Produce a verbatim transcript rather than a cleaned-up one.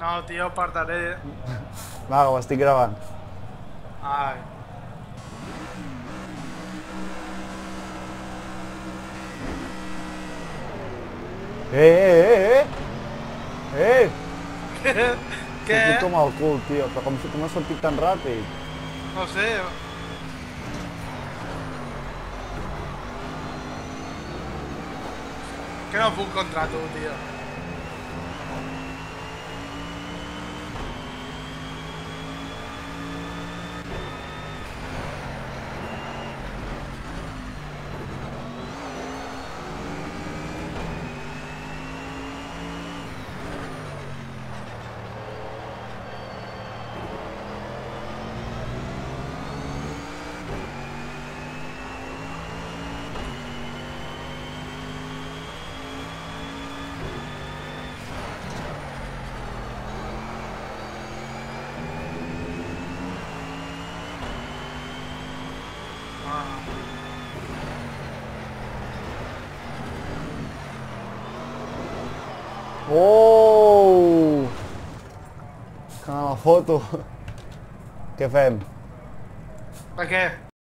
No, tio, parlaré. Va, que ho estic gravant. Ai. Eh, eh, eh, eh! Eh! Què? S'ho fot com el cul, tio. Però com, com ha sortit tan ràpid? No sé. Que no puc contra tu, tio. Oh! Que me la foto. Què fem? Per què?